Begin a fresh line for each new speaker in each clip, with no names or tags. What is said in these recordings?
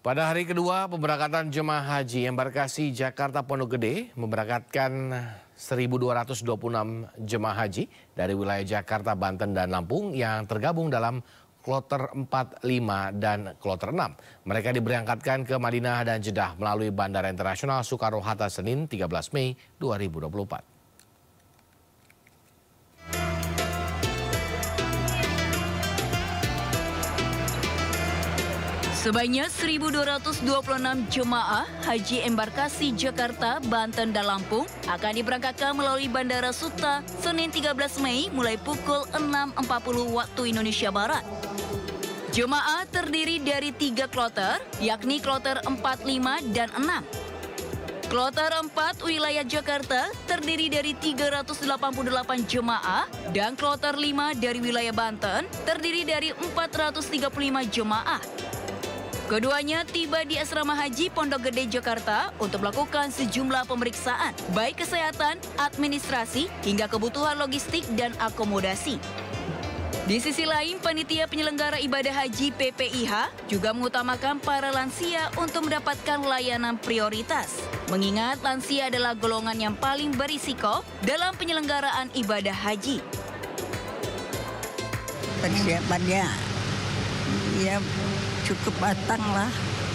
Pada hari kedua pemberangkatan jemaah haji embarkasi Jakarta Pondok Gede memberangkatkan 1.226 jemaah haji dari wilayah Jakarta, Banten, dan Lampung yang tergabung dalam kloter 4, 5, dan kloter 6. Mereka diberangkatkan ke Madinah dan Jeddah melalui Bandara Internasional Soekarno-Hatta Senin 13 Mei 2024.
Sebanyak 1.226 jemaah haji embarkasi Jakarta, Banten, dan Lampung akan diberangkatkan melalui Bandara Suta Senin 13 Mei mulai pukul 6.40 waktu Indonesia Barat. Jemaah terdiri dari 3 kloter, yakni kloter 4, 5, dan 6. Kloter 4 wilayah Jakarta terdiri dari 388 jemaah dan kloter 5 dari wilayah Banten terdiri dari 435 jemaah. Keduanya tiba di Asrama Haji Pondok Gede, Jakarta untuk melakukan sejumlah pemeriksaan, baik kesehatan, administrasi, hingga kebutuhan logistik dan akomodasi. Di sisi lain, panitia penyelenggara ibadah haji PPIH juga mengutamakan para lansia untuk mendapatkan layanan prioritas. Mengingat lansia adalah golongan yang paling berisiko dalam penyelenggaraan ibadah haji.
Persiapannya, ya cukup matang lah.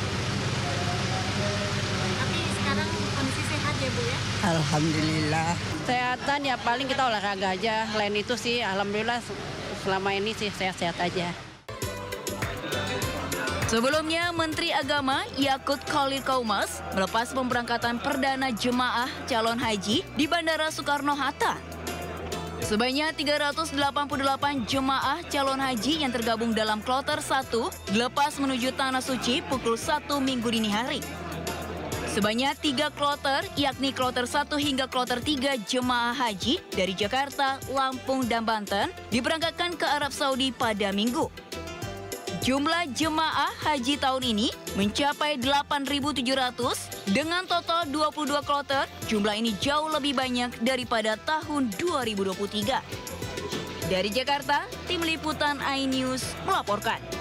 Tapi sekarang kondisi sehat ya Bu ya?
Alhamdulillah.
Kesehatan ya paling kita olahraga aja. Lain itu sih alhamdulillah selama ini sih sehat-sehat aja.
Sebelumnya, Menteri Agama Yakut Khalil Qaumas melepas pemberangkatan perdana jemaah calon haji di Bandara Soekarno-Hatta. Sebanyak 388 jemaah calon haji yang tergabung dalam kloter 1 dilepas menuju Tanah Suci pukul 1 Minggu dini hari. Sebanyak 3 kloter, yakni kloter 1 hingga kloter 3 jemaah haji dari Jakarta, Lampung, dan Banten diberangkatkan ke Arab Saudi pada Minggu. Jumlah jemaah haji tahun ini mencapai 8.700 dengan total 22 kloter. Jumlah ini jauh lebih banyak daripada tahun 2023. Dari Jakarta, Tim Liputan iNews melaporkan.